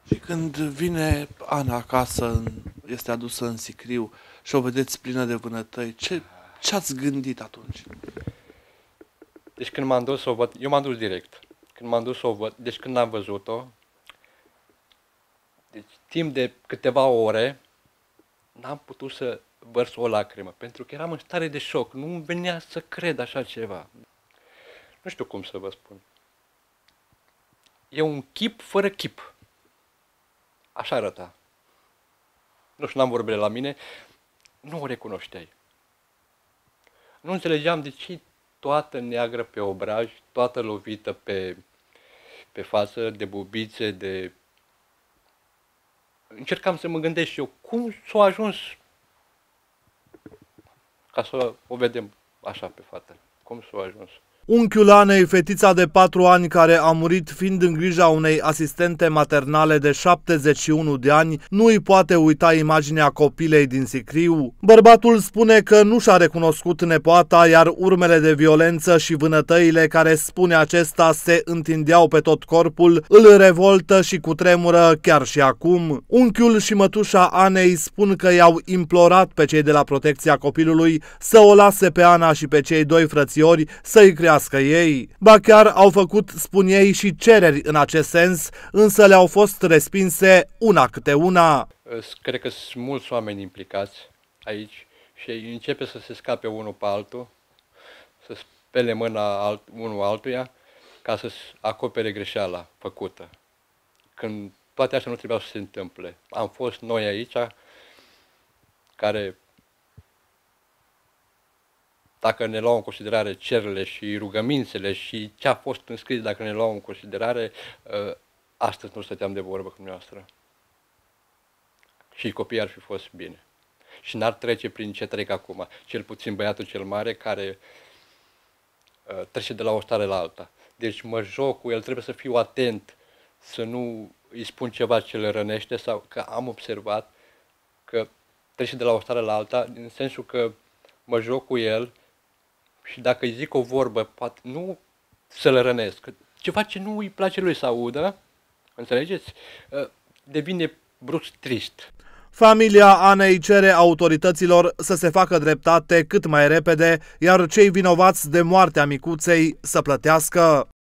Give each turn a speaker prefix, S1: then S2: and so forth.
S1: Și când vine Ana acasă, este adusă în sicriu și o vedeți plină de vânătăi, ce ați gândit atunci?
S2: Deci când m-am dus să o văd, eu m-am dus direct. Când m-am dus să o văd, deci când am văzut-o, deci timp de câteva ore, n-am putut să vărs o lacrimă, pentru că eram în stare de șoc, nu-mi venea să cred așa ceva. Nu știu cum să vă spun. E un chip fără chip. Așa arăta. Nu știu, n-am vorbire la mine, nu o recunoșteai. Nu înțelegeam de ce toată neagră pe obraj, toată lovită pe față, de bubițe, de... Încercam să mă gândesc și eu, cum s-a ajuns ca să o vedem așa pe fată? Cum s-a ajuns?
S3: Unchiul Anei, fetița de 4 ani care a murit fiind în grija unei asistente maternale de 71 de ani, nu îi poate uita imaginea copilei din sicriu. Bărbatul spune că nu și-a recunoscut nepoata, iar urmele de violență și vânătăile care, spune acesta, se întindeau pe tot corpul, îl revoltă și cutremură chiar și acum. Unchiul și mătușa Anei spun că i-au implorat pe cei de la Protecția Copilului să o lase pe Ana și pe cei 2 frățiori să-i crească ei. Ba chiar au făcut, spun ei, și cereri în acest sens, însă le-au fost respinse una câte una.
S2: Cred că sunt mulți oameni implicați aici și începe să se scape unul pe altul, să spele mâna unul altuia ca să acopere greșeala făcută. Când toate astea nu trebuiau să se întâmple. Am fost noi aici care, dacă ne luau în considerare cererile și rugămințele și ce a fost înscris, dacă ne luau în considerare, astăzi nu stăteam de vorbă cu dumneavoastră. Și copiii ar fi fost bine. Și n-ar trece prin ce trec acum. Cel puțin băiatul cel mare care trece de la o stare la alta. Deci mă joc cu el, trebuie să fiu atent, să nu îi spun ceva ce le rănește, sau că am observat că trece de la o stare la alta, în sensul că mă joc cu el și dacă îi zic o vorbă, poate nu să-l rănesc, ceva ce nu îi place lui să audă, înțelegeți? Devine brusc trist.
S3: Familia Anei cere autorităților să se facă dreptate cât mai repede, iar cei vinovați de moartea micuței să plătească.